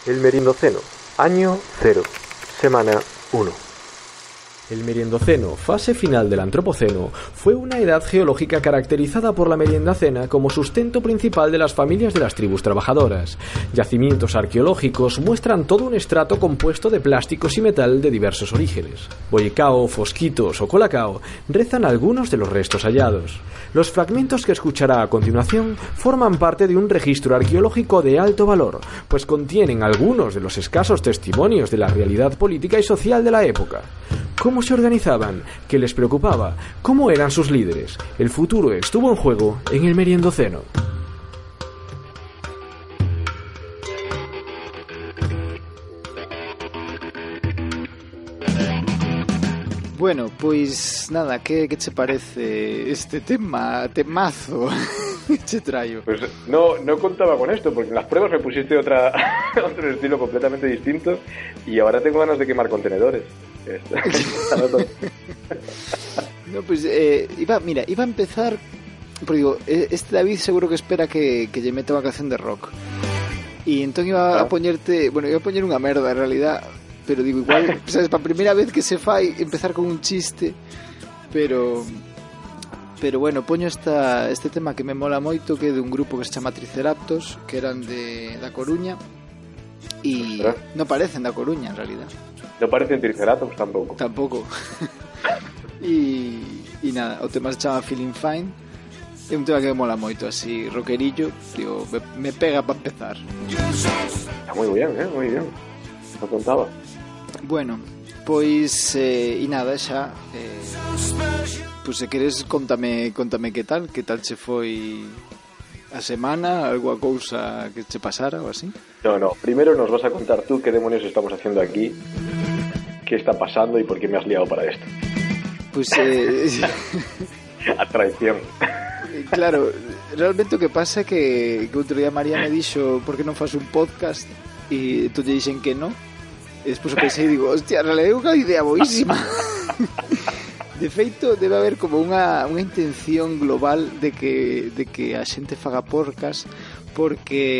El Meriendoceno, año 0, semana 1. El Meriendoceno, fase final del Antropoceno, fue una edad geológica caracterizada por la merienda-cena como sustento principal de las familias de las tribus trabajadoras. Yacimientos arqueológicos muestran todo un estrato compuesto de plásticos y metal de diversos orígenes. Boyacao, Fosquitos o Colacao rezan algunos de los restos hallados. Los fragmentos que escuchará a continuación forman parte de un registro arqueológico de alto valor, pues contienen algunos de los escasos testimonios de la realidad política y social de la época. ¿Cómo se organizaban? ¿Qué les preocupaba? ¿Cómo eran sus líderes? El futuro estuvo en juego en el Meriendoceno. Bueno, pois nada, que che parece este temazo que che traio? Pues no contaba con esto, porque en las pruebas me pusiste otro estilo completamente distinto y ahora tengo ganas de quemar contenedores. No, pues iba a empezar, porque digo, este David seguro que espera que lle meta unha canción de rock. Y entón iba a poñer unha merda en realidad, pero digo, igual, sabes, para primeira vez que se fai empezar con un chiste, pero bueno, poño este tema que me mola moito, que é de un grupo que se chama Triceratops, que eran da Coruña, e non parecen da Coruña en realidad. No parecen Triceratops tampouco. E nada, o tema se chama Feeling Fine. É un tema que me mola moito, así rockerillo, digo, me pega para empezar. Está moi bien, moi bien. No contaba. Bueno, pois e nada, xa pois se queres contame que tal che foi a semana, alguna cousa que che pasara ou así. No, primero nos vas a contar tú qué demonios estamos haciendo aquí, qué está pasando y por qué me has liado para esto. Pues a traición. Claro, realmente o que pasa é que outro día María me dixo por que non faz un podcast e tú lle dixen que non. E despois o pensei e digo, hostia, realmente é unha idea boísima. De feito, debe haber como unha intención global de que a xente faga podcast, porque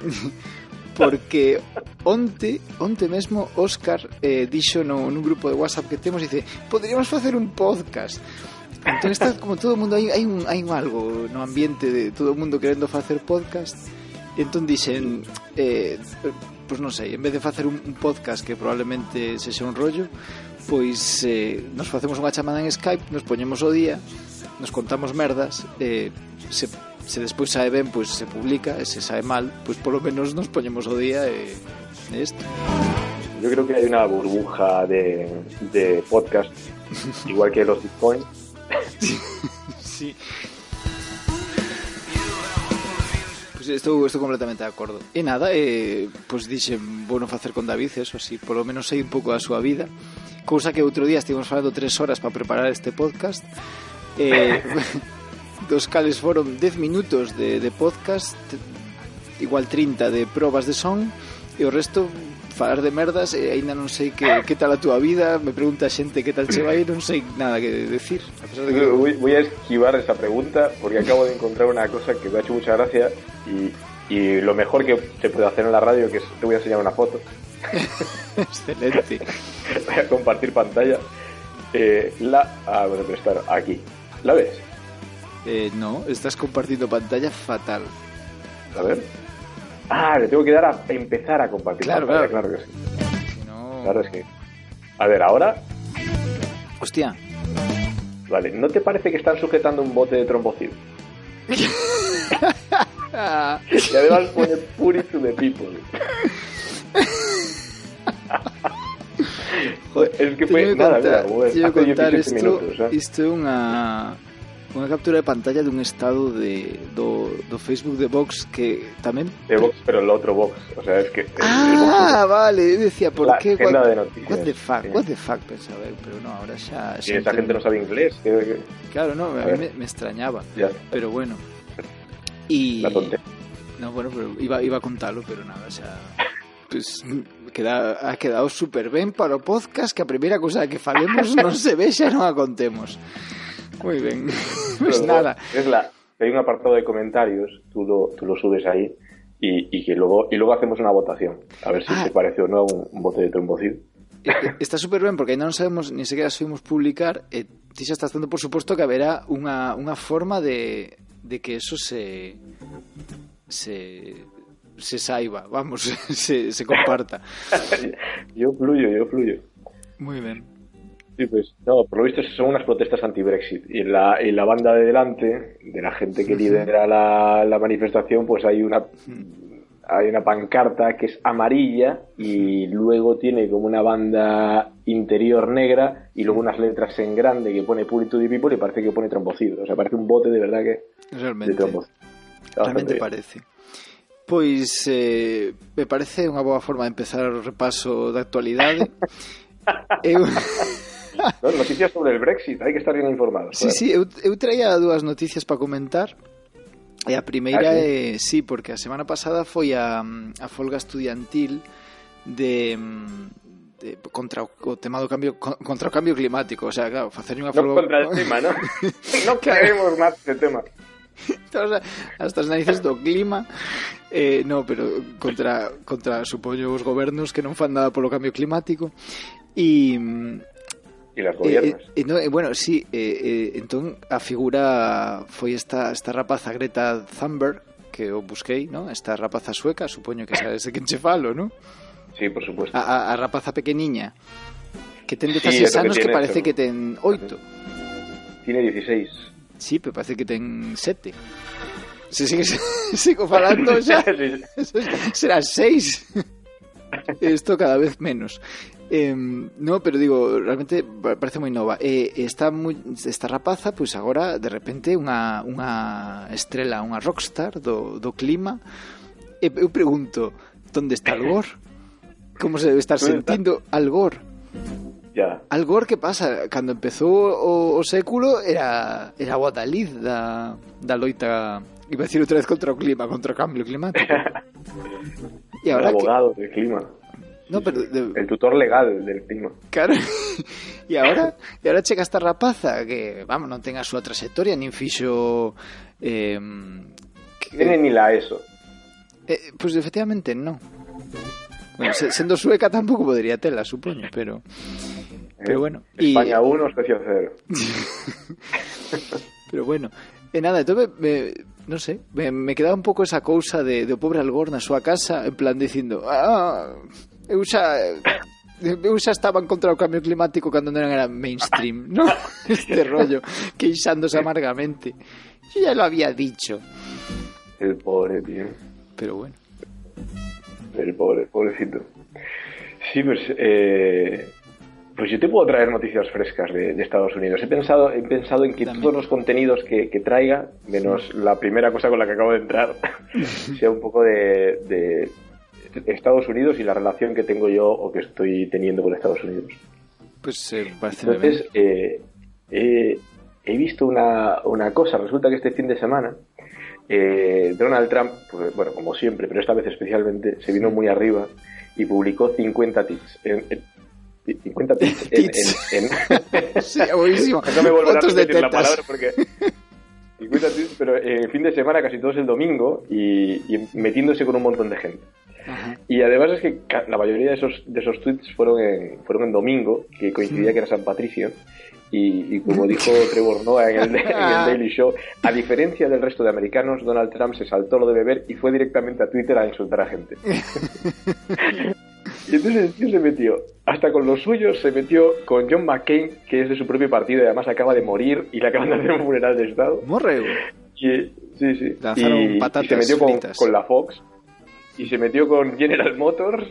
onte mesmo Óscar dixo nun grupo de WhatsApp que temos, dice, poderíamos facer un podcast. Entón está como todo o mundo, hai un algo no ambiente de todo o mundo querendo facer podcast. E entón dixen, pois non sei, en vez de facer un podcast que probablemente sexa un rollo, pois nos facemos unha chamada en Skype, nos poñemos o día, nos contamos merdas, se despois sae ben, pois se publica, e se sae mal, pois polo menos nos poñemos o día e isto. Yo creo que hay una burbuja de podcast, igual que los Bitcoin. Sí. Pois estou completamente de acordo. E nada, pois dixen, bueno, facer con David eso, así, polo menos sei un pouco da súa vida. Cousa que outro día estivemos falando 3 horas para preparar este podcast, dos cales foron 10 minutos de podcast, igual 30 de probas de son, e o resto falar de merdas, e aínda non sei que tal a túa vida. Me pregunta a xente que tal che vai, non sei nada que decir, a pesar de que... Voy a esquivar esa pregunta porque acabo de encontrar una cosa que me ha hecho mucha gracia y lo mejor que se puede hacer en la radio, que es, te voy a enseñar una foto. Excelente. Voy a compartir pantalla. Bueno, pero está aquí. ¿La ves? No, estás compartiendo pantalla fatal. A ver. Le tengo que dar a empezar a compartir pantalla. Claro que sí. Si no... Claro, es que... A ver, ahora... Hostia. Vale, ¿no te parece que están sujetando un bote de trombocil? Y además pone Puri to the people. Joder, es que fue nada, hace 17 minutos. Isto é unha captura de pantalla dun estado do Facebook de Vox, que tamén... De Vox, pero el otro Vox. O sea, es que... Vale, decía, ¿por qué? What the fuck, pensaba, pero no, ahora xa... Y esta gente no sabe inglés. Claro, no, a mí me extrañaba. Ya. Pero bueno. Y... La tontería. No, bueno, pero iba a contarlo, pero nada, o sea... Pues ha quedado super ben para o podcast, que a primeira cousa que falemos non se vexa e non a contemos. Muy ben. Pues nada. Hay un apartado de comentarios, tú lo subes ahí y luego hacemos una votación. A ver si se parece o no a un bote de trombocid. Está super ben, porque ainda non sabemos, ni sequera subimos publicar, ti xa estás dando por suposto que haberá unha forma de que eso se saiba, vamos, se comparta. Yo fluyo. Muy ben. Sí, pues, no, por lo visto son unas protestas anti-Brexit. Y en la banda de delante, de la gente que lidera la manifestación, pues hay una pancarta que es amarilla y luego tiene como una banda interior negra y luego unas letras en grande que pone Puri to the People y parece que pone trombocido. O sea, parece un bote de verdad que realmente, de trombocido. Realmente parece. Pois me parece unha boa forma de empezar o repaso da actualidade. No, noticias sobre el Brexit, hai que estar bien informados. Sí, eu traía dúas noticias para comentar. E a primeira sí, porque a semana pasada foi a folga estudiantil contra o tema do cambio, contra o cambio climático, o sea, claro, facer unha folga contra el tema, ¿no? No queremos máis de tema. Hasta as narices do clima. No, pero contra supoño os gobernos que non fan nada polo cambio climático e las gobiernas. Bueno, sí, entón a figura foi esta rapaza Greta Thunberg, que eu busquei, ¿no? Esta rapaza sueca, supoño que sabes de quen che falo, ¿no? Sí, por supuesto. A rapaza pequeniña que ten 16 anos, que parece que ten 8. Tiene 16. Sí, pero parece que ten 7. Se sigo falando xa será 6. Esto cada vez menos. No, pero digo, realmente parece moi nova. Esta rapaza, pois agora de repente unha estrela, unha rockstar do clima. Eu pregunto, onde está Al Gore? Como se debe estar sentindo Al Gore? Ya. Al Gore, que pasa? Cando empezou o século era o adalid da loita, iba a decir outra vez, contra o clima, contra o cambio climático. E ahora el abogado del clima. No, pero el tutor legal del clima. Claro. E ahora chega esta rapaza que, vamos, non ten a súa trayectoria, nin fixo tiene ni la ESO. Pues efectivamente no. Bueno, sendo sueca tampouco podería tela, supoño, pero bueno. España 1, Escocia 0. Pero bueno, nada, entón non sei, me quedaba un pouco esa cousa de o pobre Al Gore na súa casa, en plan dicindo, eu xa estaba en contra do cambio climático cando non era mainstream, ¿no? Este rollo, queixándose amargamente. Yo ya lo había dicho. El pobre, tío. Pero bueno. El pobrecito. Sí, pues yo te puedo traer noticias frescas de Estados Unidos. He pensado en que también todos los contenidos que traiga, menos la primera cosa con la que acabo de entrar, sea un poco de Estados Unidos y la relación que tengo yo o que estoy teniendo con Estados Unidos. Pues parece. Entonces, he visto una cosa. Resulta que este fin de semana Donald Trump, pues, bueno, como siempre, pero esta vez especialmente, se vino muy arriba y publicó 50 tweets. 50 tweets en sí, buenísimo. No me volverá a Fotos de repetir la tetas. palabra porque 50 tweets, pero el fin de semana casi todos el domingo y metiéndose con un montón de gente. Ajá. Y además es que la mayoría de esos tweets fueron en domingo, que coincidía que era San Patricio. Y como dijo Trevor Noah en el Daily Show, a diferencia del resto de americanos, Donald Trump se saltó lo de beber y fue directamente a Twitter a insultar a gente. Y entonces el tío se metió, hasta con los suyos, se metió con John McCain, que es de su propio partido y además acaba de morir y le acaban de hacer un funeral de estado. Morreu. Sí. Lanzaron patatas y se metió fritas con la Fox y se metió con General Motors.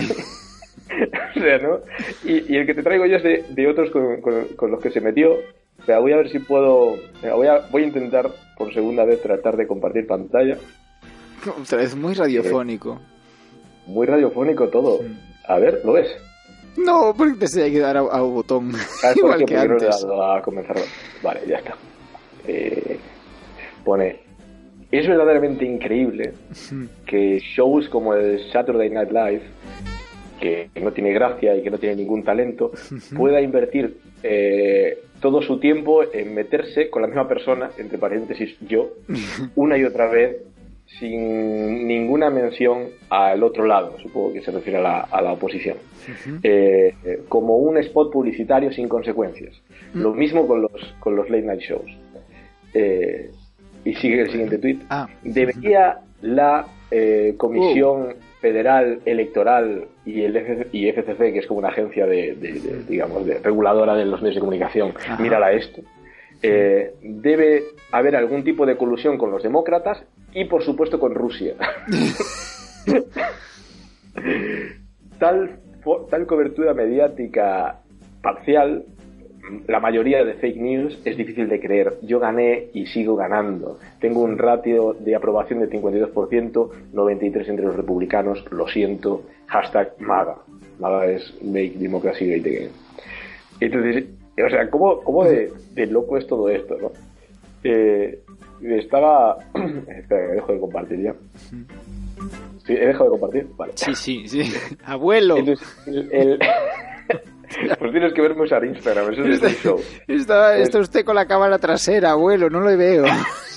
O sea, ¿no? Y el que te traigo yo es de otros con los que se metió. O sea, voy a ver si puedo. Voy a intentar por segunda vez tratar de compartir pantalla. Otra vez muy radiofónico. Muy radiofónico todo. A ver, ¿lo ves? No, porque te hay que dar a un botón. Igual que antes. No le he dado a comenzar. Vale, ya está. Pone. Es verdaderamente increíble que shows como el Saturday Night Live, que no tiene gracia y que no tiene ningún talento, pueda invertir todo su tiempo en meterse con la misma persona, entre paréntesis yo, una y otra vez sin ninguna mención al otro lado, supongo que se refiere a la oposición, como un spot publicitario sin consecuencias. Lo mismo con los late night shows. Y sigue el siguiente tuit. Debería la Comisión Federal Electoral y FCC, que es como una agencia digamos, de reguladora de los medios de comunicación, mírala esto. Debe haber algún tipo de colusión con los demócratas y, por supuesto, con Rusia. Tal cobertura mediática parcial, la mayoría de fake news, es difícil de creer. Yo gané y sigo ganando. Tengo un ratio de aprobación de 52%, 93% entre los republicanos. Lo siento. #MAGA. MAGA es Make Democracy Great Again. Entonces, o sea, ¿cómo de loco es todo esto, no? Espera, dejo de compartir ya. ¿Sí? ¿He dejado de compartir? Vale. Sí. Abuelo. Entonces, pues tienes que verme usar Instagram, eso es el show. Está usted con la cámara trasera, abuelo, no lo veo.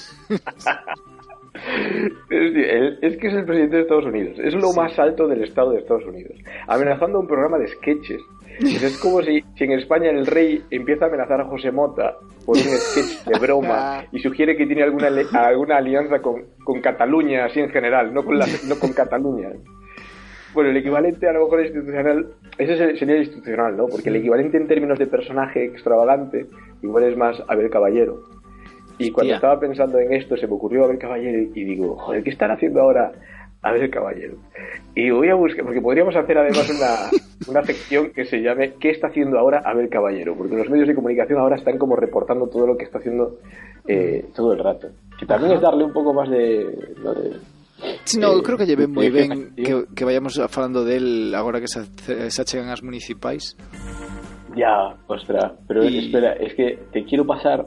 Es que es el presidente de Estados Unidos, es lo más alto del estado de Estados Unidos, amenazando un programa de sketches. Es como si en España el rey empieza a amenazar a José Mota por un sketch de broma y sugiere que tiene alguna alianza con Cataluña, así en general, no con Cataluña. Bueno, el equivalente a lo mejor institucional, ese sería el institucional, ¿no? Porque el equivalente en términos de personaje extravagante igual es más Abel Caballero. Y cuando estaba pensando en esto se me ocurrió Abel Caballero y digo, joder, ¿qué están haciendo ahora Abel Caballero? Y voy a buscar, porque podríamos hacer además una sección que se llame ¿qué está haciendo ahora Abel Caballero? Porque los medios de comunicación ahora están como reportando todo lo que está haciendo todo el rato. Que también es darle un poco más de Sí, no, creo que lleve moi ben que vayamos falando del agora que se achegan as municipais. Ya, ostras, pero espera, es que te quiero pasar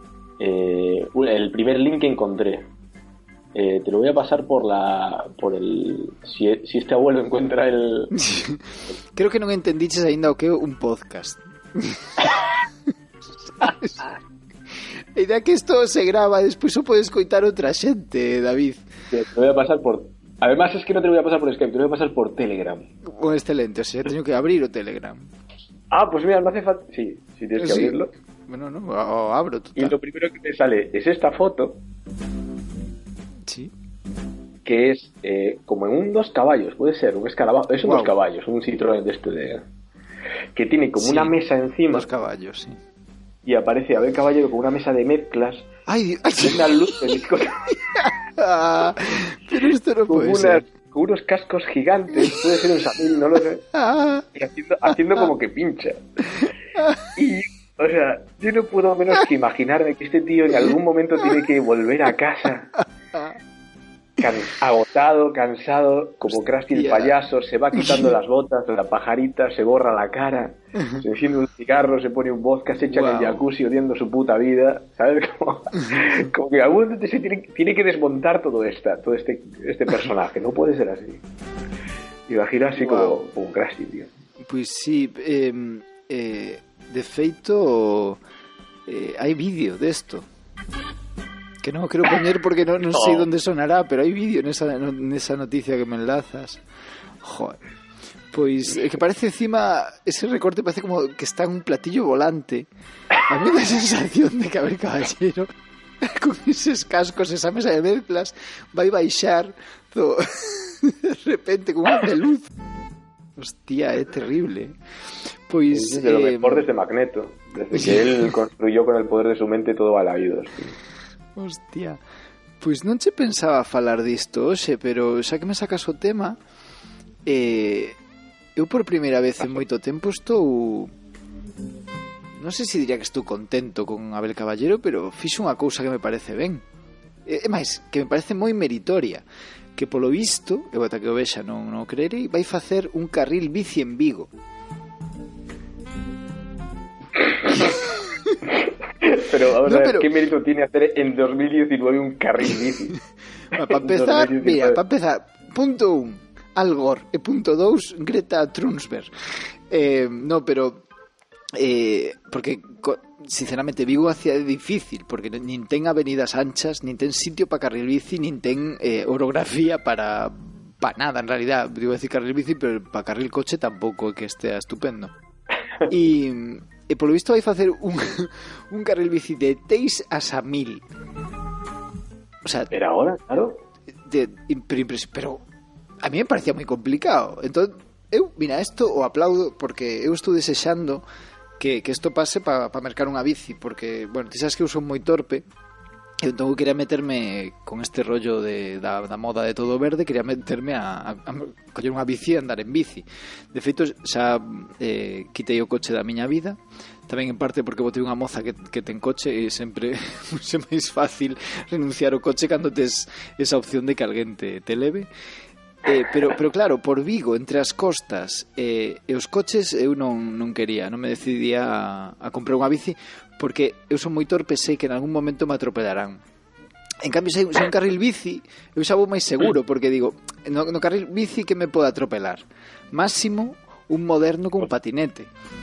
el primer link que encontré. Te lo voy a pasar por el si este abuelo encuentra el Creo que non entendiches aínda o que é un podcast. A idea que isto se grava, despois o podes coitar outra xente, David. Te lo voy a pasar por... Además es que no te lo voy a pasar por Skype, te lo voy a pasar por Telegram. Bueno, excelente, o sea, teño que abrir o Telegram. Pues mira, no hace falta... Sí, tienes que abrirlo. Bueno, no, o abro total. Y lo primero que te sale es esta foto. Sí. Que es como en un 2 caballos, puede ser, un escarabajo. Es un 2 caballos, un Citroën de que tiene como una mesa encima. 2 caballos, sí. Y aparece Abel Caballero con una mesa de mezclas. ¡Ay! Una luz de pero esto no puede ser. Con unos cascos gigantes, puede ser un Samil, no lo sé. Y haciendo como que pincha. Y, o sea, yo no puedo menos que imaginarme que este tío en algún momento tiene que volver a casa. Agotado, cansado, como Krusty el payaso, se va quitando las botas, la pajarita, se borra la cara, se enciende un cigarro, se pone un vodka, se echa en el jacuzzi odiando su puta vida, ¿sabes? Como que en algún momento se tiene que desmontar todo este personaje, no puede ser así. Imagino así como Krusty, tío. Pues sí, de feito hai vídeo desto. Que no quero poñer porque non sei onde sonará, pero hai vídeo nesa noticia que me enlazas. Joder. Pois que parece encima ese recorte parece como que está en un platillo volante. A mí me da sensación de que Abel Caballero con eses cascos, esa mesa de mezclas vai baixar de repente con unha de luz. Hostia, é terrible. Pois de lo mejor desde Magneto, desde que él construyó con el poder de su mente todo a la oídos. Hostia, pois non che pensaba falar disto hoxe, pero xa que me sacas o tema, eu por primeira vez en moito tempo estou, non sei se diría que estou contento con Abel Caballero, pero fixo unha cousa que me parece ben, é máis, que me parece moi meritoria, que polo visto, eu ata que o vexa non creerei, vai facer un carril bici en Vigo. Pero vamos a ver, ¿qué mérito tiene hacer en 2019 un carril bici? Para empezar, punto 1, Al Gore, e punto 2, Greta Thunberg. No, pero porque sinceramente Vigo hacía difícil, porque nin ten avenidas anchas, nin ten sitio para carril bici, nin ten orografía para nada, en realidad. Digo decir carril bici, pero para carril coche tampouco que estea estupendo. E polo visto vai facer un carril bici de Teis a Samil. O sea, era ahora, claro. Pero a mí me parecía moi complicado. Entón, mira, isto o aplaudo, porque eu estou desexando que isto pase para mercar unha bici, porque, bueno, ti sabes que eu son moi torpe. Entón eu quería meterme con este rollo da moda de todo verde, quería meterme a coller unha bici e andar en bici. De feito, xa quitei o coche da miña vida, tamén en parte porque botei unha moza que ten coche e sempre é máis fácil renunciar ao coche cando tes esa opción de que alguén te leve. Pero claro, por Vigo, entre as costas e os coches, eu non quería, non me decidía a comprar unha bici, porque eu son moi torpe, sei que en algún momento me atropelarán. En cambio, se un carril bici, eu xa vou máis seguro, porque digo, no carril bici que me pode atropelar? Máximo, un moderno con patinete.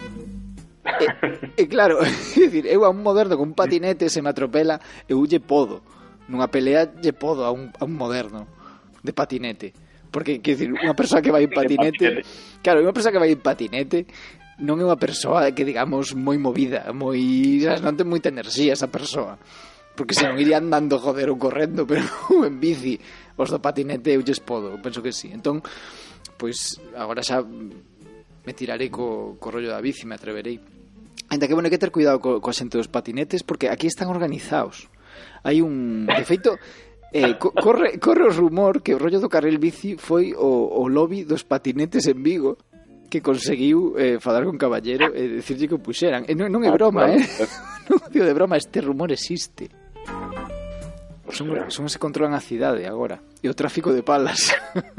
E claro, é dicir, eu a un moderno con patinete se me atropela, eu lle podo. Nunha pelea lle podo a un moderno de patinete. Porque, quer dizer, unha persoa que vai en patinete, claro, unha persoa que vai en patinete non é unha persoa que, digamos, moi movida, non ten moita enerxía esa persoa, porque se non iría andando, joder, ou correndo, pero en bici, os do patinete eu lles podo, eu penso que sí. Entón, pois, agora xa me tirarei co rollo da bici, me atreverei. Ainda que, bueno, hai que ter cuidado coa xente dos patinetes, porque aquí están organizados. Hai un... De feito... corre o rumor que o rollo do carril bici foi o lobby dos patinetes en Vigo que conseguiu falar con Caballero e decirlle que o puxeran. Non é broma, non digo de broma, este rumor existe. Son se controlan a cidade agora e o tráfico de palas.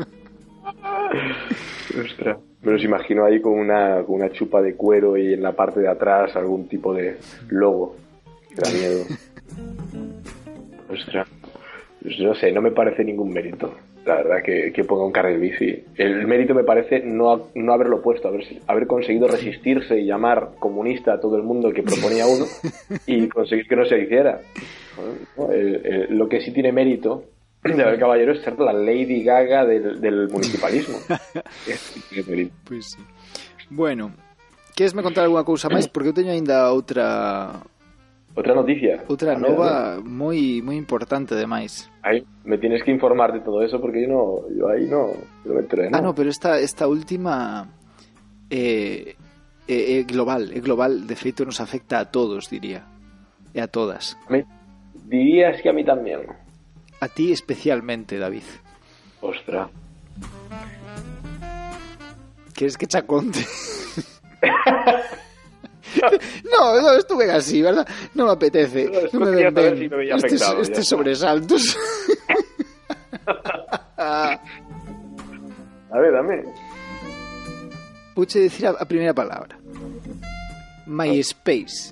Ostras, me los imagino ahí con una chupa de cuero y en la parte de atrás algún tipo de logo. Que da miedo. Ostras. No sé, no me parece ningún mérito, la verdad, que ponga un carril bici. El mérito me parece no haberlo puesto, haber conseguido resistirse y llamar comunista a todo el mundo que proponía uno y conseguir que no se hiciera. Lo que sí tiene mérito de haber Caballero es ser la Lady Gaga del municipalismo. Pues sí. Bueno, queres me contar alguna cousa máis? Porque eu teño ainda outra noticia. Outra nova moi importante, ademais. Ahí me tienes que informar de todo eso porque yo ahí no me enteré. No, pero esta última é global, de feito nos afecta a todos, diría. E a todas. Dirías que a mí tamén. A ti especialmente, David. Ostras. Queres que cha conte? No, estuve así, ¿verdad? No me apetece. No me ven si me veía afectado, estos sobresaltos. A ver, dame. Puche decir a primeira palabra. MySpace.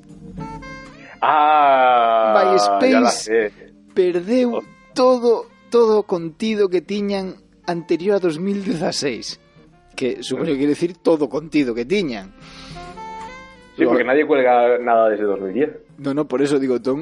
MySpace perdeu todo o contido que tiñan anterior a 2016. Que supoño que quere decir todo o contido que tiñan. Sí, porque nadie cuelga nada desde 2010. No, por eso digo, Tom.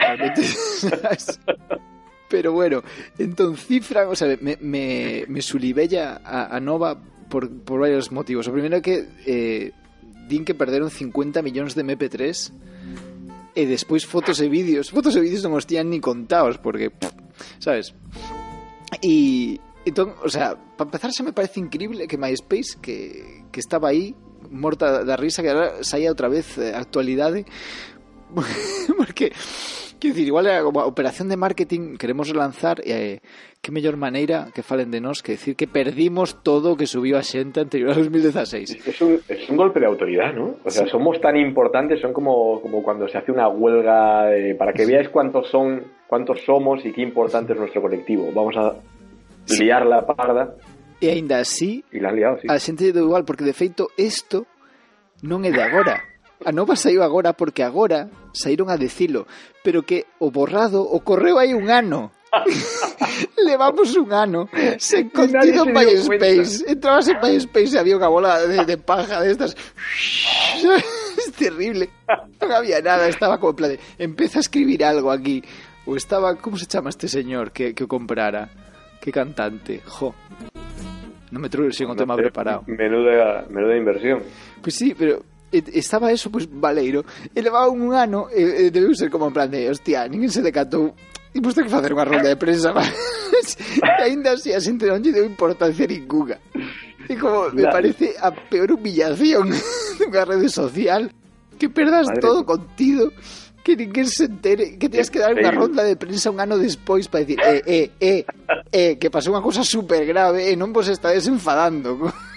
Pero bueno, entonces cifran, o sea, me sulibella a nova por varios motivos. O primeiro é que din que perderon 50 millóns de MP3 e despois fotos e vídeos non os tían ni contados porque, sabes? E entón, o sea, para empezar se me parece increíble que MySpace que estaba aí morta da risa, que ahora saía outra vez actualidade, porque quero dicir, igual era como operación de marketing, queremos relanzar, que mellor maneira que falen de nós que decir que perdimos todo o que subiu a xente anterior a 2016. Es un golpe de autoridad, ¿no? O sea, sí. Somos tan importantes, son como cuando se hace una huelga para que veáis cuántos somos y qué importante es nuestro colectivo. Vamos a liar la parda. E aínda así, e la han liado, sí. A xente do igual, porque de feito isto non é de agora. A nova saiu agora porque agora saíron a decilo, pero que o borrado ocorreu hai un ano. Levamos un ano sen contido en MySpace. Entrabas en MySpace e había unha bola de paja destas. Es terrible. No había nada, estaba como en plan de, empieza a escribir algo aquí. O estaba, ¿cómo se llama este señor que comprara? ¿Qué cantante? Jo. No me traigo sin un tema preparado. Menuda inversión. Pues sí, pero estaba eso, pues Valeiro. E levaba un ano, debeu ser como en plan de, hostia, ninguén se decatou. E pois ten que facer unha ronda de prensa. E ainda así, a xente non lle deu importancia ninguna. E como me parece a peor humillación dunha rede social, que perdas madre todo contido, que ninguén se entere, que teas que dar unha ronda de prensa un ano despois para decir que pasou unha cosa super grave e non vos estades enfadando.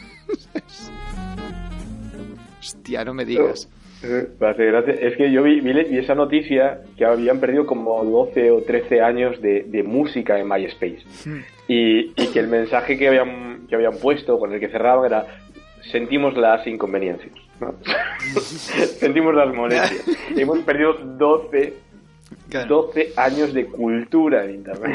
Hostia, no me digas. Gracias. Es que yo vi esa noticia que habían perdido como 12 o 13 años de música en MySpace. Y que el mensaje que habían puesto, con el que cerraban, era: sentimos las inconveniencias, ¿no? Sentimos las molestias. Hemos perdido 12 años de cultura en Internet.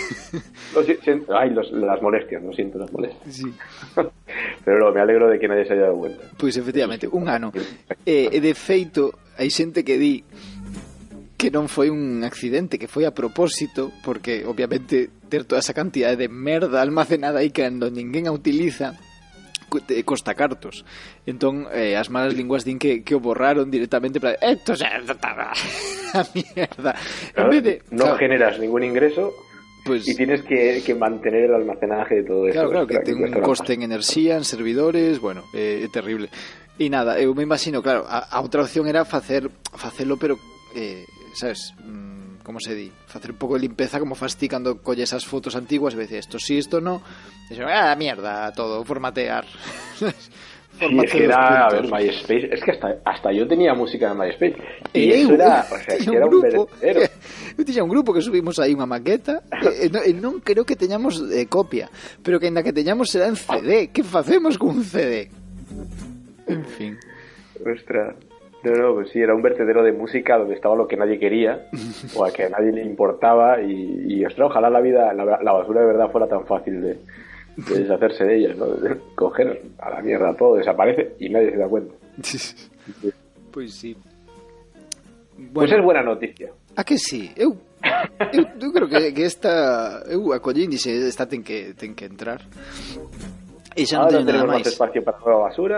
Las molestias, no siento las molestias. Sí. Pero no, me alegro de que nadie se haya dado cuenta. Pois efectivamente, un ano. De feito, hai xente que di que non foi un accidente, que foi a propósito, porque obviamente ter toda esa cantidad de merda almacenada aí que ninguén a utiliza costa cartos. Entón, as malas linguas din que o borraron directamente para esto xa a mierda. Claro, en vez de, no generas ningún ingreso, pues, y tienes que mantener el almacenaje de todo eso. Claro, que ten un coste en enerxía, en servidores, bueno, é terrible. E nada, eu me imagino, claro, a outra opción era facelo, pero sabes, como se di, facer un pouco de limpeza como fas ti cando colles esas fotos antiguas e veces esto sí, esto no, e dixo, mierda, todo, formatear. Sí, es que era, a ver, MySpace, es que hasta yo tenía música en MySpace y eso era, o sea, que era un verdadero. Eu tiña un grupo que subimos aí unha maqueta e non creo que teñamos copia, pero que ainda que teñamos será en CD. Que facemos con un CD? En fin. Ostras. No, pues sí, era un vertedero de música donde estaba lo que nadie quería o a que a nadie le importaba y ostras, ojalá la basura de verdad fuera tan fácil de deshacerse de ella, ¿no? De coger a la mierda todo, desaparece y nadie se da cuenta. Pues sí. Bueno, pues es buena noticia. A que sí? Eu creo que esta eu acollín e dixe, esta ten que entrar. E xa non teño nada máis. Tenemos máis espacio para a basura.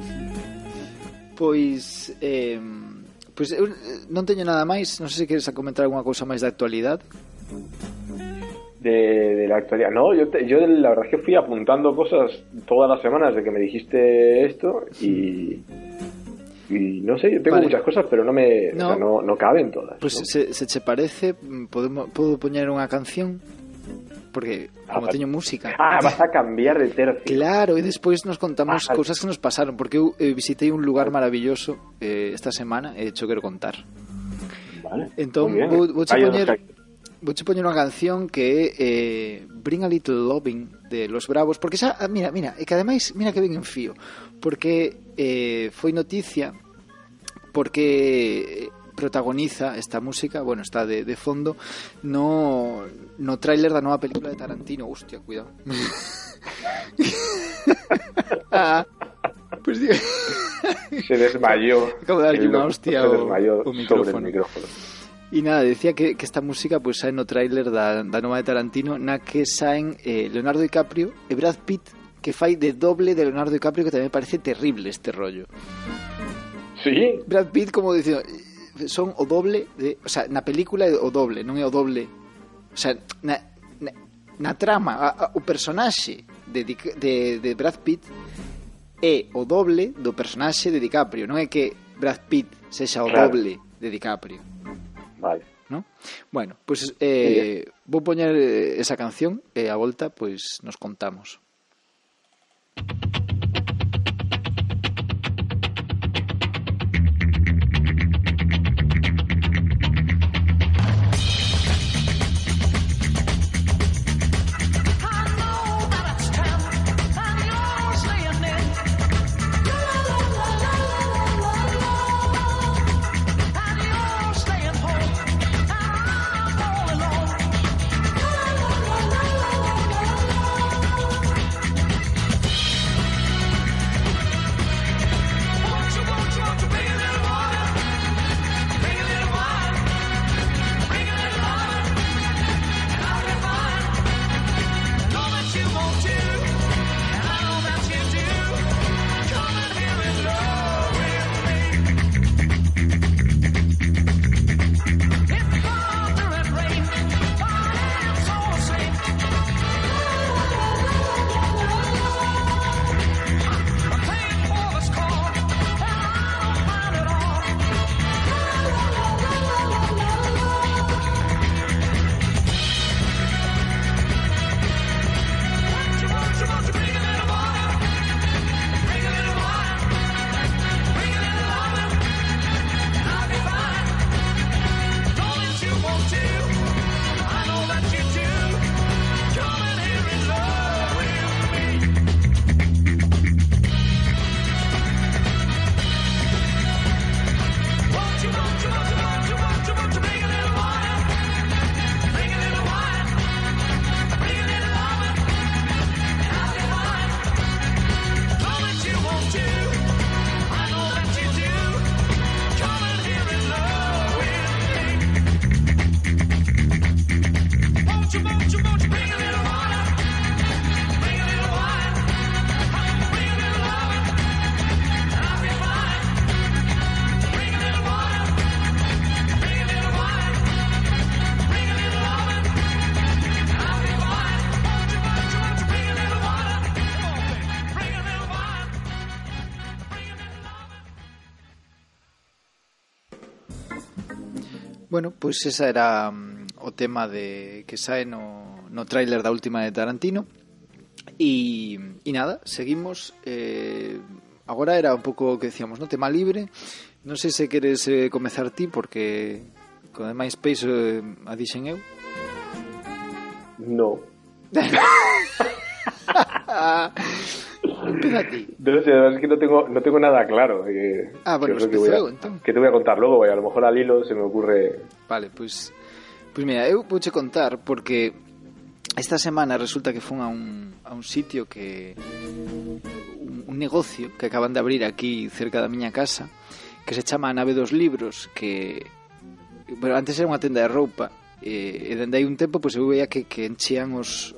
Pois eu non teño nada máis. Non sei se queres comentar alguna cousa máis da actualidade. De la actualidad. No, yo la verdad es que fui apuntando cosas todas las semanas de que me dijiste esto y no sé, yo tengo muchas cosas, pero no caben todas. Pues ¿no? se che parece, podo poñer unha canción, porque como teño música. Vas a cambiar de tercio. Claro, e despois nos contamos cousas que nos pasaron, porque eu visitei un lugar maravilloso esta semana e cho quero contar. Vale. Entón, vouche poñer unha canción que é Bring a Little Loving de Los Bravos, porque xa, mira, e que ademais, mira que ben en fío, porque foi noticia, porque protagoniza esta música, bueno, está de fondo no tráiler da nova película de Tarantino. Hostia, cuidado. Pues digo, se desmayó. Acabo de darle unha hostia ao micrófono. Sobre el micrófono. E nada, decía que esta música pues sae no tráiler da nova de Tarantino, na que saen Leonardo DiCaprio e Brad Pitt, que fai de doble de Leonardo DiCaprio, que tamén me parece terrible este rollo. Sí. Brad Pitt, como dicindo, son o doble de, o sea, na película é o doble, non é o doble. O sea, na trama, o personaxe de Brad Pitt é o doble do personaxe de DiCaprio, non é que Brad Pitt sexa o doble de DiCaprio. Vale. ¿No? Bueno, pues vou poñer esa canción e a volta pues nos contamos. Bueno, pois esa era o tema de que sae no tráiler da última de Tarantino. E nada, seguimos. Agora era un pouco o que decíamos, no tema libre. Non sei se queres comezar ti, porque con MySpace a dixen eu. No. Empeza ti. No sé, es que no tengo nada claro. Bueno, pues entón. Que te voy a contar luego, a lo mejor al hilo se me ocurre... Vale, pues mira, eu vouche contar porque esta semana resulta que fun a un sitio que... un negocio que acaban de abrir aquí cerca da miña casa, que se chama A Nave dos Libros, que... Bueno, antes era unha tenda de roupa, e dende aí un tempo pues, eu veía que enchían os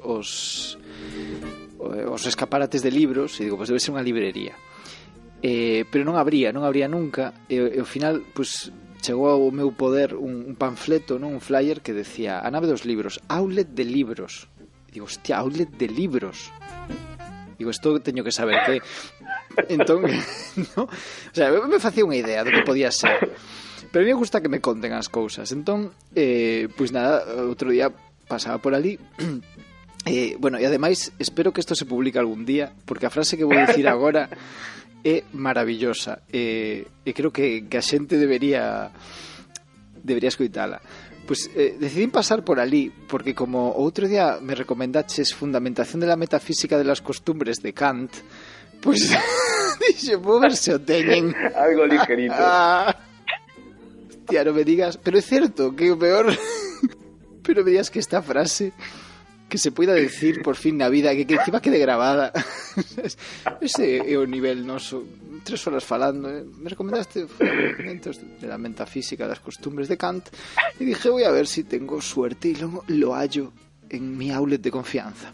escaparates de libros, e digo, pues debe ser unha librería. Pero non abría nunca, e ao final pues, chegou ao meu poder un panfleto, non, un flyer que decía A Nave dos Libros, outlet de libros. E digo, hostia, outlet de libros. Digo, isto teño que saber que... Entón, ¿no? O sea, me facía unha idea do que podía ser, pero a mí me gusta que me conten as cousas. Entón, pues nada, outro día pasaba por ali. Bueno, e ademais espero que isto se publique algún día, porque a frase que vou dicir agora é maravillosa, e creo que a xente debería escoitala. Pues decidí pasar por ali porque como outro día me recomendaches Fundamentación de la metafísica de las costumbres de Kant, pues dixe, vou ver se o teñen algo ligerito. Hostia, non me digas, pero é certo que o peor pero me digas que esta frase que se pueda decir por fin na vida, que encima quede grabada. Ese é o nivel noso. 3 horas falando. Me recomendaste Fundamentos de la metafísica das costumbres de Kant e dije, voy a ver si tengo suerte y lo hallo en mi outlet de confianza.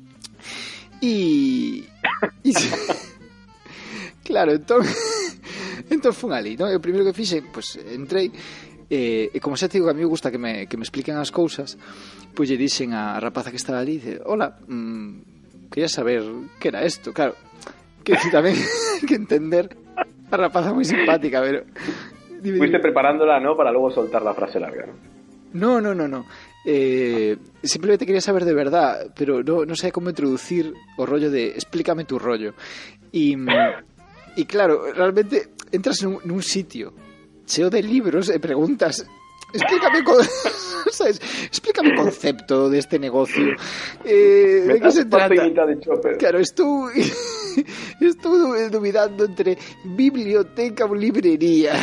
Y claro, entón fun ali, ¿no? E o primeiro que fixe, pues entrei, e como xa te digo, a mí me gusta que me expliquen as cousas, pois lle dixen a rapaza que estaba ali, dice, hola, quería saber que era isto. Claro, que tamén que entender a rapaza moi simpática, pero fuiste preparándola, ¿no? Para luego soltar la frase larga, ¿no? No. Simplemente quería saber de verdad, pero no sé cómo introducir o rollo de explícame tu rollo. Y claro, realmente entras en un sitio cheo de libros e preguntas, explícame explícame o concepto deste negocio, de que se trata. Claro, estou dubidando entre biblioteca ou librería.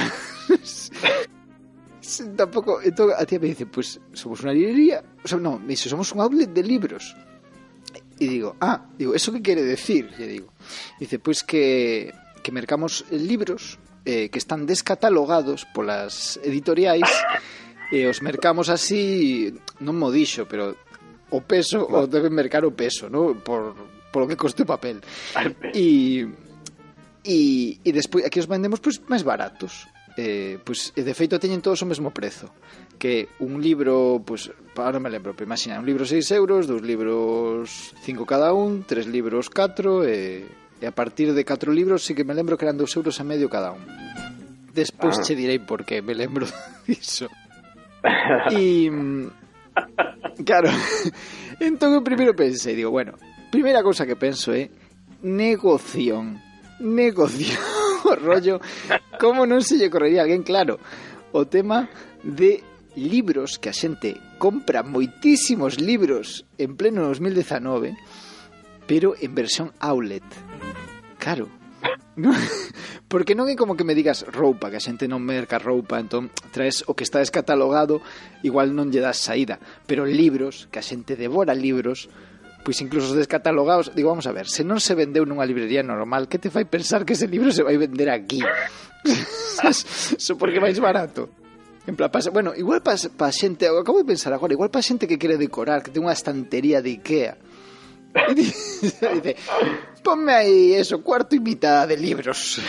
Tampouco, entón a tía me dice, pues somos unha librería, o sea, no, me dice, somos un outlet de libros. E digo, ¿eso qué quiere decir? Le digo, dice, pues que mercamos libros que están descatalogados polas editoriais e os mercamos así, non mo dixo, pero o peso, o deben mercar o peso, ¿no? Por lo que coste o papel. E despois aquí os vendemos pues máis baratos. Pues de feito teñen todos o mesmo prezo, que un libro, pues ahora me lembro, pero imagina, un libro 6 euros, 2 libros 5 cada un, 3 libros 4, e a partir de 4 libros sí que me lembro que eran 2 euros e medio cada un. Despois che direi por que me lembro diso. E claro, entón eu primeiro pensei, digo, bueno, primeira cousa que penso é negoción o rollo, como non se lle correría a alguén, claro, o tema de libros, que a xente compra moitísimos libros en pleno 2019, pero en versión outlet. Claro, porque non é como que me digas roupa, que a xente non merca roupa, entón traes o que está descatalogado, igual non lle das saída, pero libros, que a xente devora libros, pois incluso os descatalogados, digo, vamos a ver, se non se vendeu nunha librería normal, que te fai pensar que ese libro se vai vender aquí? Só porque máis barato. En plan, bueno, igual para xente, acabo de pensar agora, igual para xente que quere decorar, que ten unha estantería de Ikea. E dice, ponme aí eso, cuarto y mitad de libros.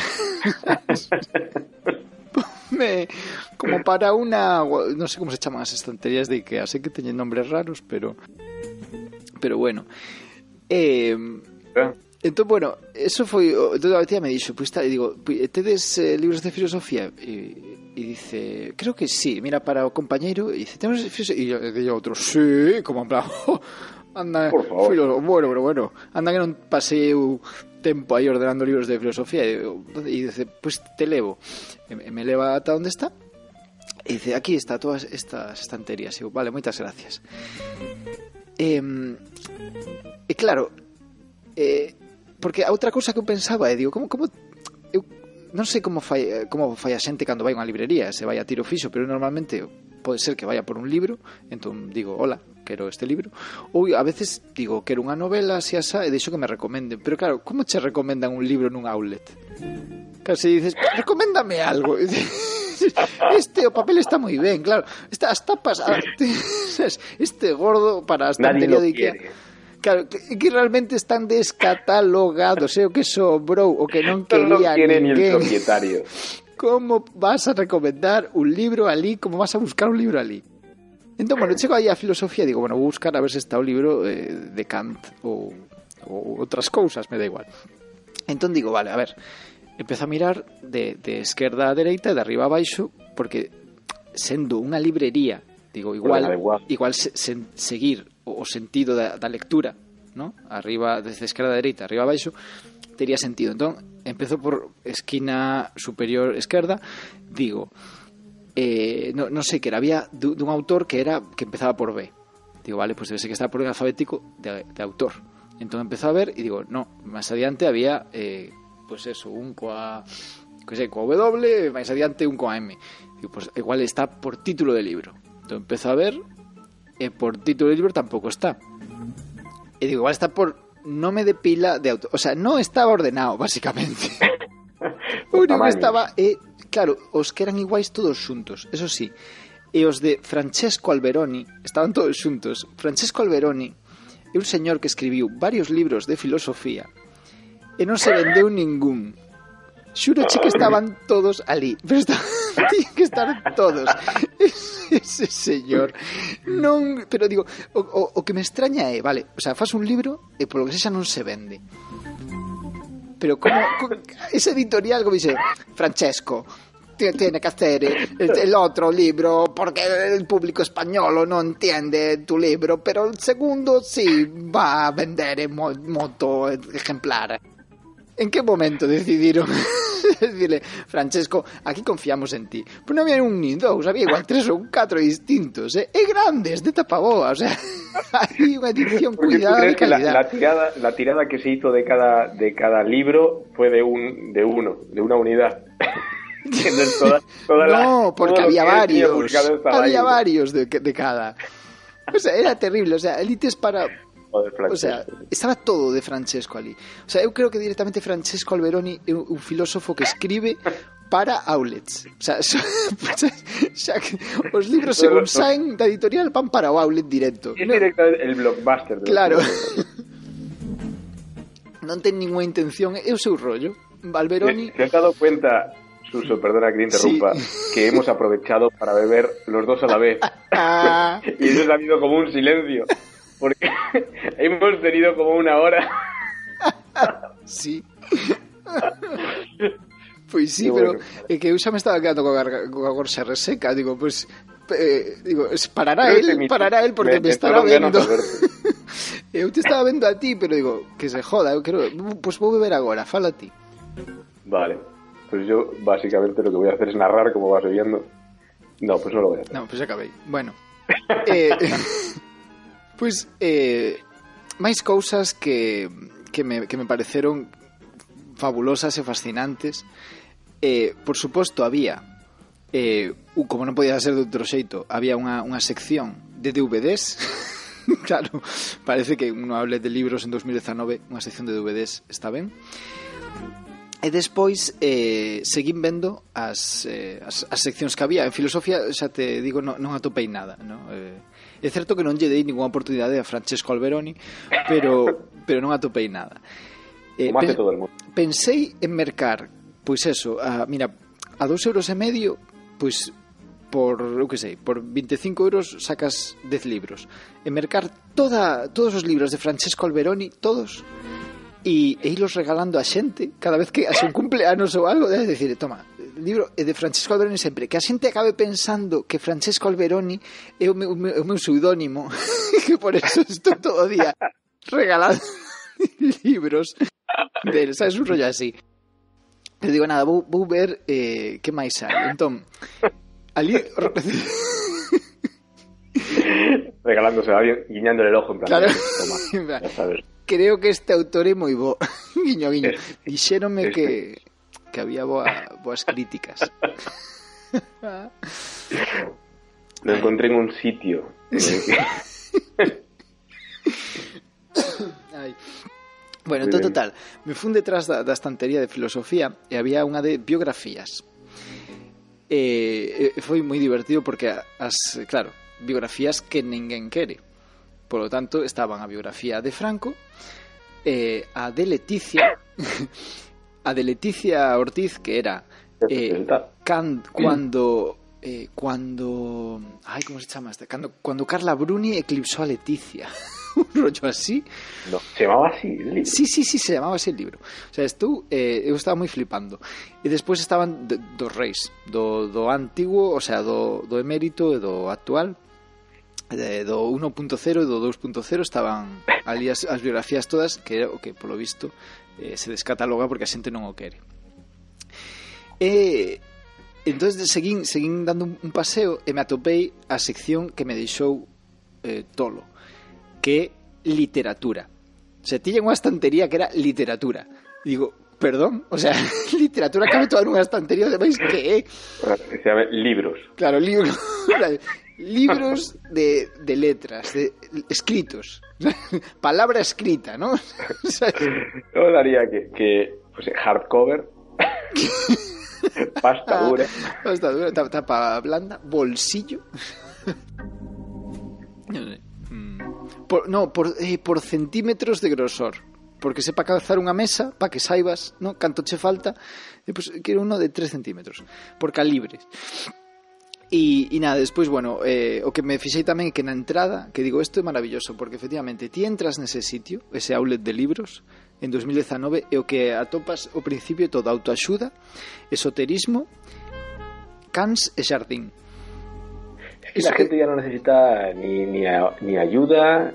Ponme como para una, no sé cómo se llaman as estanterías de Ikea, sé que teñen nombres raros, pero bueno. Entón, bueno, eso foi, entón a tía me dixo, pois tal, e digo, tedes libros de filosofía? E dice, creo que sí, mira para o compañeiro, e dice, temos filosofía? E yo outro, sí, como en plan, anda, por favor. Bueno, anda que non pasei o tempo aí ordenando libros de filosofía, e dice, pois te levo, e me leva ata onde está, e dice, aquí está todas estas estanterías, e digo, vale, moitas gracias. E claro, porque a outra cousa que eu pensaba é, digo, como eu non sei como fai a xente cando vai a unha librería, se vai a tiro fixo, pero normalmente pode ser que vaya por un libro, entón digo, hola, quero este libro, ou a veces digo, quero unha novela así asá, e deixo que me recomenden, pero claro, como che recomendan un libro nun outlet? Claro, se dices, recoméndame algo, o papel está moi ben, claro, as tapas, este gordo para a estantería de Ikea. Claro, que realmente están descatalogados, o que sobrou, o que non quería ninguén. Ni el propietario. Como vas a recomendar un libro ali, como vas a buscar un libro ali? Entón, bueno, chego aí a filosofía, digo, bueno, vou buscar a ver se está o libro de Kant ou outras cousas, me da igual. Entón digo, vale, a ver, empezo a mirar de esquerda a dereita e de arriba a baixo, porque sendo unha librería, digo, igual seguir o sentido da lectura, ¿no? Arriba, desde esquerda a dereita, arriba a baixo, tería sentido. Entón, empezo por esquina superior esquerda, digo, non sei que era, había dun autor que empezaba por B. Digo, vale, pues debe ser que está por orden alfabético de autor. Entón empezo a ver e digo, no, máis adiante había pues eso, un coa W, máis adiante un coa M. Digo, pues igual está por título de libro. Entón empezo a ver e por título de libro tampouco está. E digo, igual está por nome de pila de autor. O sea, non estaba ordenado, basicamente. O único que estaba claro, os que eran iguais todos xuntos, eso sí. E os de Francesco Alberoni estaban todos xuntos. Francesco Alberoni é un señor que escribiu varios libros de filosofía e non se vendeu ningún. Xuroche que estaban todos ali, pero tiñen que estar todos. Ese señor non, pero digo, o que me extraña é, vale, o sea, faz un libro e polo que sexa non se vende. Pero como ese editorial como dice, Francesco tiene que hacer el otro libro porque el público español no entiende tu libro, pero el segundo sí va a vender moto ejemplar. ¿En qué momento decidieron decirle, Francesco, aquí confiamos en ti? Pues no había un ni dos, había igual 3 ou 4 distintos, e grandes, de tapaboa, o sea, hay una edición cuidada de calidad. La tirada que se hizo de cada libro fue de una unidad. Porque había varios de cada. O sea, era terrible, o sea, elites para... O sea, estaba todo de Francesco ali. O sea, eu creo que directamente Francesco Alberoni é un filósofo que escribe para outlets. O sea, xa que os libros según saen da editorial van para o outlet directo. É directamente el blockbuster. Claro. Non ten ninguna intención, é o seu rollo. Alberoni... ¿Te has dado cuenta, Suso, perdona que te interrumpa, que hemos aprovechado para beber los dos a la vez? Y eso ha habido como un silencio. Porque hemos tenido como 1 hora. Sí. Pois sí, pero é que eu xa me estaba quedando coa gorxa reseca. Digo, pues parará él porque me estará vendo. Eu te estaba vendo a ti, pero digo, que se joda, eu quero, pues vou beber agora, fala a ti. Vale, pues yo básicamente lo que voy a hacer es narrar como vas oyendo. No, pues no lo voy a hacer. No, pues ya acabei. Bueno, pois máis cousas que me pareceron fabulosas e fascinantes. Por suposto había como non podía ser de outro xeito, había unha sección de DVDs. Claro, parece que un outlet de libros en 2019 unha sección de DVDs está ben. E despois seguín vendo as seccións que había. En filosofía, xa te digo, non atopei nada, no? É certo que non lle dei ninguna oportunidade a Francesco Alberoni, pero non atopei nada. Como hace todo el mundo. Pensei en mercar, pois eso, mira, a 2,5 euros, pois por 25 euros sacas 10 libros. En mercar todos os libros de Francesco Alberoni, todos, e ilos regalando a xente cada vez que hace un cumpleanos ou algo, de decir, toma, libro de Francesco Alberoni sempre, que a xente acabe pensando que Francesco Alberoni é o meu pseudónimo, que por eso estou todo o día regalando libros del, sabes, un rollo así. Pero digo, nada, vou ver que máis hai. Entón, ali regalándose a alguén, guiñándole el ojo en plan, claro. Toma, ya sabes. Creo que este autor é moi bo. Guiño, guiño. Dixéronme que había boas críticas. Lo encontré en un sitio. Ai. Bueno, entón, total, me fun detrás da estantería de filosofía e había unha de biografías. Foi moi divertido porque claro, biografías que ninguén quere. Por lo tanto, estaban a biografía de Franco, a de Leticia, a de Leticia Ortiz, que era cuando ay, ¿cómo se chama este? Cuando Carla Bruni eclipsó a Leticia. Un rollo así. No, se llamaba así el libro. Sí, se llamaba así el libro. O sea, eu estaba moi flipando. E despois estaban dos reis, do antiguo, o sea, do emérito e do actual, do 1.0 e do 2.0, estaban ali as biografías todas, que é o que, polo visto, se descataloga porque a xente non o quere. Entonces seguín dando un paseo e me atopei a sección que me deixou tolo, que é literatura. O sea, tiña unha estantería que era literatura. Digo, perdón, o sea, literatura cabe toda nunha estantería, ademais que é... Se llama libros. Claro, libros. Libros de letras, de escritos. Palabra escrita, ¿no? O sea, yo daría que pues, hardcover, pasta dura, tapa blanda, bolsillo. Por centímetros de grosor, porque sepa calzar unha mesa para que saibas, ¿no?, canto che falta. Pues, quero uno de 3 centímetros por calibres. E nada, despois, bueno, o que me fixei tamén é que na entrada, que digo, isto é maravilloso, porque efectivamente ti entras nese sitio, ese outlet de libros, en 2019, e o que atopas ao principio é toda autoaxuda, esoterismo, cans e xardín. Es que la gente ya no necesita ni ayuda,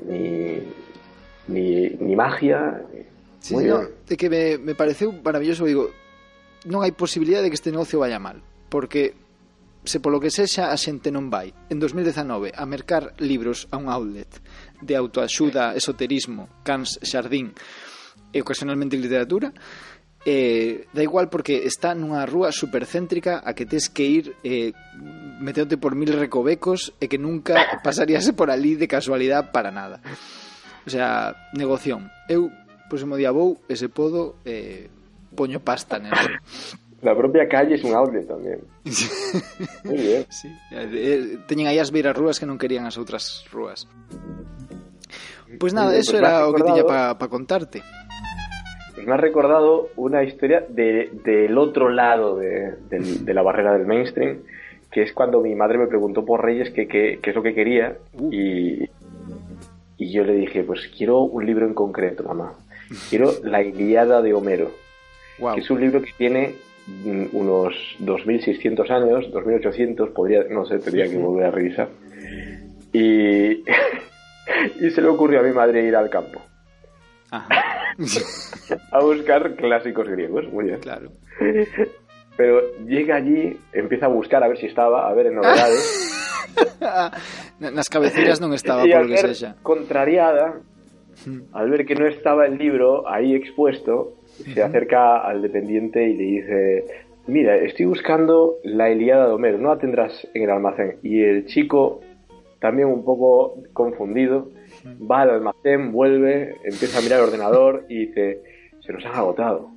ni magia. Sí, no, de que me pareceu maravilloso, digo, non hai posibilidade de que este negocio vaya mal, porque se polo que sexa a xente non vai en 2019 a mercar libros a un outlet de autoaxuda, esoterismo, cans, xardín e ocasionalmente literatura, da igual, porque está nunha rúa supercéntrica a que tes que ir meténdote por 1000 recovecos e que nunca pasaríase por ali de casualidade para nada. O sea, negoción. Eu próximo día vou, e se podo poño pasta neso. La propia calle es un outlet tamén. Muy bien. Sí. Teñen aí as beiras rúas que non querían as outras rúas. Pois nada, eso era o que tiña para contarte. Pues me ha recordado una historia del otro lado de la barrera del mainstream, que es cuando mi madre me preguntó por Reyes qué es lo que quería, y yo le dije, pues quiero un libro en concreto, mamá. Quiero La Ilíada de Homero, wow, que es un libro que tiene unos 2.600 años, 2.800, no sé, tendría que volver a revisar. Y se le ocurrió a mi madre ir al campo. Ajá. A buscar clásicos griegos, muy bien. Claro. Pero llega allí, empieza a buscar a ver si estaba, a ver en novedades. Nas cabeceiras non estaba, por lo que sexa. Contrariada, al ver que no estaba el libro ahí expuesto, se acerca al dependiente y le dice: mira, estoy buscando La Ilíada de Homero, no la tendrás en el almacén. Y el chico, también un poco confundido, va al almacén, vuelve, empieza a mirar el ordenador y dice: se nos han agotado.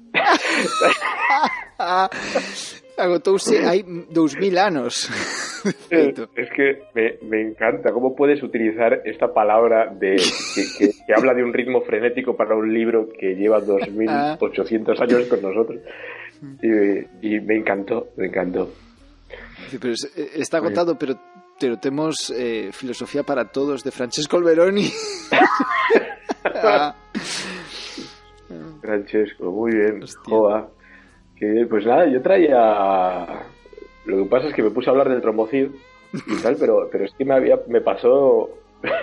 Agotouse hai 2000 anos. Es que me encanta cómo puedes utilizar esta palabra que habla de un ritmo frenético para un libro que lleva 2800 años con nosotros. Y me encantó. Sí, pero está agotado, pero temos Filosofía para Todos de Francesco Alberoni. Francesco, muy bien. Joa. Pues nada, yo traía... Lo que pasa es que me puse a hablar del trombocid y tal, pero es que me pasó...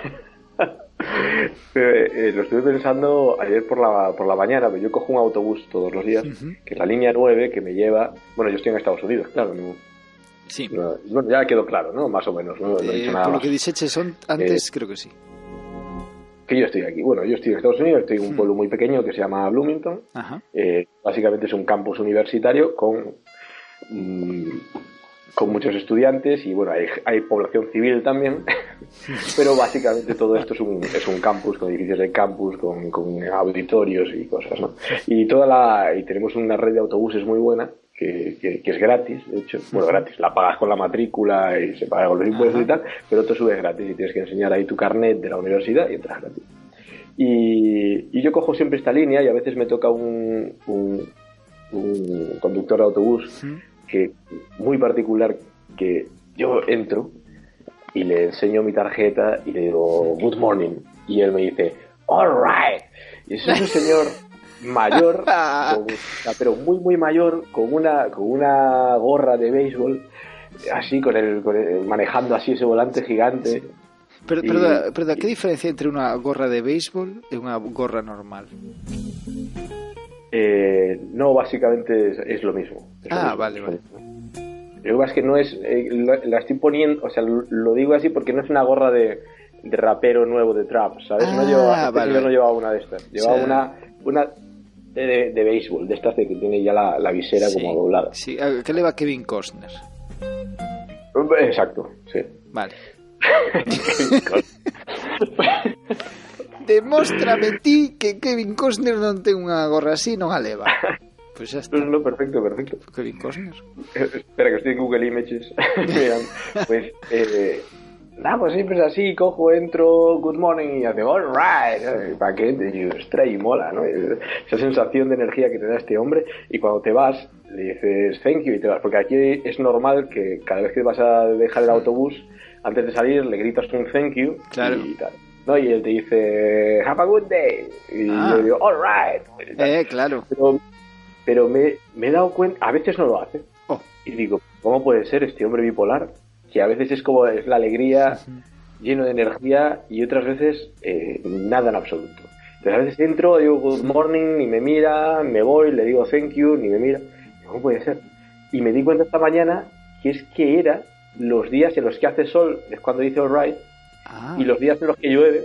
lo estuve pensando ayer por la mañana. Yo cojo un autobús todos los días, que es la línea 9, que me lleva... Bueno, yo estoy en Estados Unidos, claro, ¿no? Sí. Bueno, ya quedó claro, ¿no? Más o menos, no he dicho nada por lo más. que dices antes, creo que sí. Que yo estoy aquí. Bueno, yo estoy en Estados Unidos, estoy en un pueblo muy pequeño que se llama Bloomington. Básicamente es un campus universitario con muchos estudiantes y bueno, hay población civil también, pero básicamente todo esto es un campus, con edificios de campus, con auditorios y cosas, ¿no? Y tenemos una red de autobuses muy buena, que es gratis, de hecho. Bueno, gratis, la pagas con la matrícula y se paga con los impuestos y tal, pero tú subes gratis y tienes que enseñar ahí tu carnet de la universidad y entras gratis. Y yo cojo siempre esta línea y a veces me toca un conductor de autobús que muy particular, que yo entro y le enseño mi tarjeta y le digo good morning y él me dice all right, y es un señor mayor, pero muy muy mayor, con una gorra de béisbol, así manejando así ese volante gigante. Perdón, ¿qué diferencia entre una gorra de béisbol y una gorra normal? No, básicamente es lo mismo. Vale. Lo que pasa es que no es... la estoy poniendo... O sea, lo digo así porque no es una gorra de rapero nuevo de trap, ¿sabes? No llevaba una de estas. Llevaba una de béisbol, de estas de que tiene ya la visera como doblada. Sí, ¿qué le va a Kevin Costner? Exacto, sí. Vale. Demóstrame ti que Kevin Costner non ten unha gorra así, non a leva. Pues ya está. No, perfecto. Kevin Costner. Espera, que estoy en Google Images. Pues, pues siempre es así, cojo, entro, good morning, y hace, all right. ¿Para qué? Y ostras, y mola, ¿no? Esa sensación de energía que te da este hombre, y cuando te vas, le dices thank you y te vas. Porque aquí es normal que cada vez que vas a dejar el autobús, antes de salir, le gritas un thank you, claro, y tal. ¿No? Y él te dice have a good day y yo digo all right, claro, pero me he dado cuenta, a veces no lo hace, y digo, ¿cómo puede ser este hombre bipolar? Que a veces es la alegría, lleno de energía, y otras veces nada en absoluto. Entonces a veces entro, digo good morning, ni me mira, me voy, le digo thank you, ni me mira. ¿Cómo puede ser? Y me di cuenta esta mañana que era los días en los que hace sol, es cuando dice all right. Y los días en los que llueve,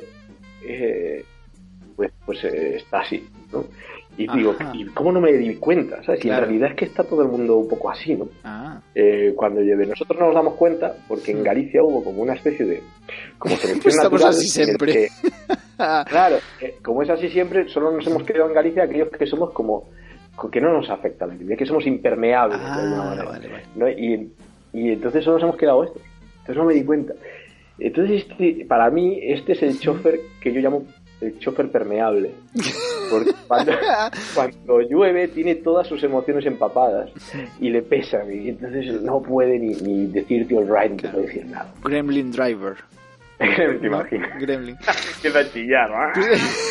pues está así, ¿no? Y digo, ¿y cómo no me di cuenta? ¿Sabes? Claro. Y en realidad es que está todo el mundo un poco así, ¿no? Cuando llueve. Nosotros no nos damos cuenta porque en Galicia hubo como una especie de... como selección natural. Estamos así siempre. Claro, como es así siempre, solo nos hemos quedado en Galicia aquellos que somos como... que no nos afecta la lluvia, que somos impermeables de alguna manera. Vale. ¿No? Y entonces solo nos hemos quedado estos. Entonces no me di cuenta. Entonces para mí este es el chofer que yo llamo el chofer permeable, porque cuando llueve tiene todas sus emociones empapadas y le pesan, y entonces no puede ni decirte all right, no puede decir nada. Gremlin driver. ¿Te imaginas? Gremlin. Empieza a chillar, ¿no?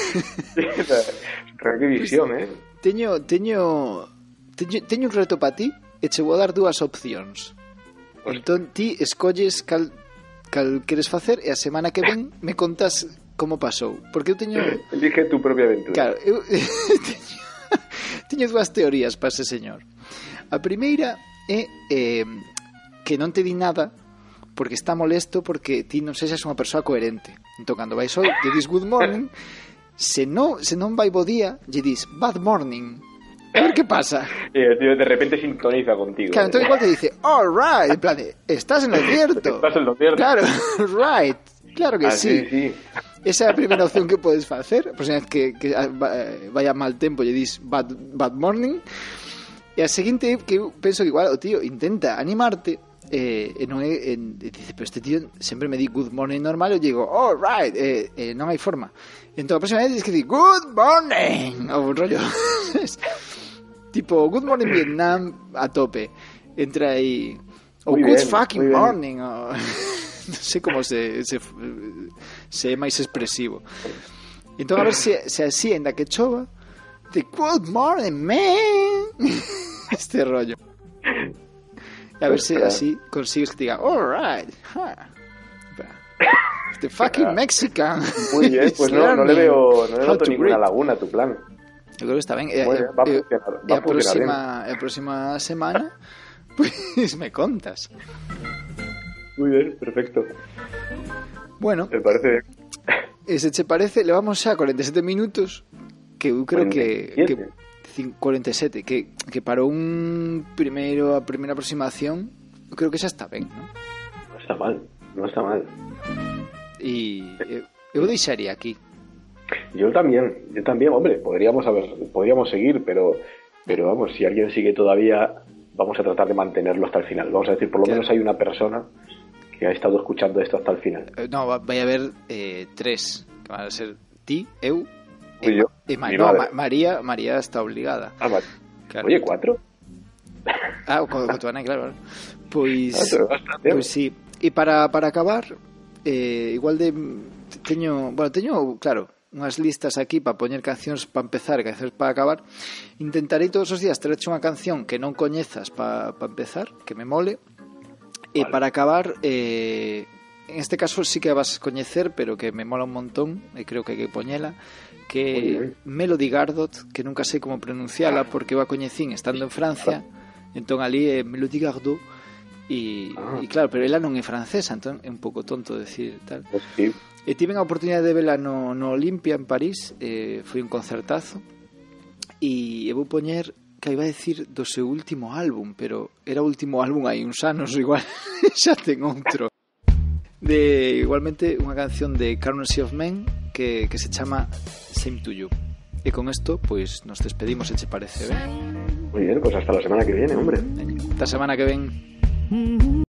Qué visión, Teño un reto para ti e che vou dar dúas opcións. Entón ti escolles cal queres facer e a semana que ven me contas como pasou, porque eu teño... Elige tu propia aventura. Claro, eu teño dúas teorías para ese señor. A primeira é que non te di nada porque está molesto porque ti non sexas unha persoa coherente. Entón, cando vais hoy, lle dis good morning, se non vai bo día, lle dis bad morning. A ver qué pasa. Y el tío de repente sintoniza contigo. Claro, entonces igual te dice, all right, en plan, estás en lo cierto. Estás en lo cierto. Claro, right, claro que sí. Sí. Esa é a primeira opción que podes facer. A próxima vez que vaya mal tempo lle dis bad morning. E a seguinte que eu penso que igual o tío intenta animarte e non é dice, pero este tío sempre me di good morning normal e eu digo, all right, non hai forma. Entón a próxima vez tens que di good morning ou un rollo tipo good morning Vietnam a tope. Entra aí o good bien, fucking morning o... non sei como se é máis expresivo. Entón a ver se así ainda que chova de good morning man este rollo. A ver se así consigues que te diga alright, the fucking Mexican. Muy bien, pues no le veo ninguna laguna a tu plan. Eu creo que está ben. Va a funcionar a próxima semana pues me contas. Muy bien, perfecto. Bueno, me parece bien. Ese che parece, le vamos xa 47 minutos que eu creo 47. que 47, que para a primeira aproximación creo que xa está ben, ¿no? No está mal. E eu deixaría aquí. Yo también, hombre, podríamos seguir, pero vamos, si alguien sigue todavía, vamos a tratar de mantenerlo hasta el final. Vamos a decir, por lo menos hay una persona que ha estado escuchando esto hasta el final. No, vai a haber 3, que van a ser ti, eu y yo. María está obligada. Vale. Claro. Oye, 4. Con tu Ana, claro. Pois sí. E para acabar, igual de teño, claro, unhas listas aquí para poñer cancións para empezar e cancións para acabar. Intentarei todos os días traerche unha canción que non coñezas para empezar, que me mole. E para acabar, en este caso sí que a vas coñecer, pero que me mola un montón e creo que hai que poñela, que Melody Gardot, que nunca sei como pronunciala porque eu a coñecín estando en Francia. Entón ali é Melody Gardot e claro, pero ela non é francesa, entón é un pouco tonto decir tal. Sí. E tiven a oportunidade de vela no Olympia en París, foi un concertazo e vou poñer que iba a decir do seu último álbum, pero era o último álbum hai uns anos, igual xa ten outro. Igualmente unha canción de Currency of Men que se chama Same to You. E con esto pues nos despedimos, se te parece ben. Muy bien, pues hasta la semana que viene, hombre. Esta semana que ven.